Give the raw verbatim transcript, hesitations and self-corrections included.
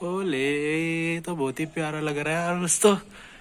ओले, तो बहुत ही प्यारा लग रहा है यार। बस तो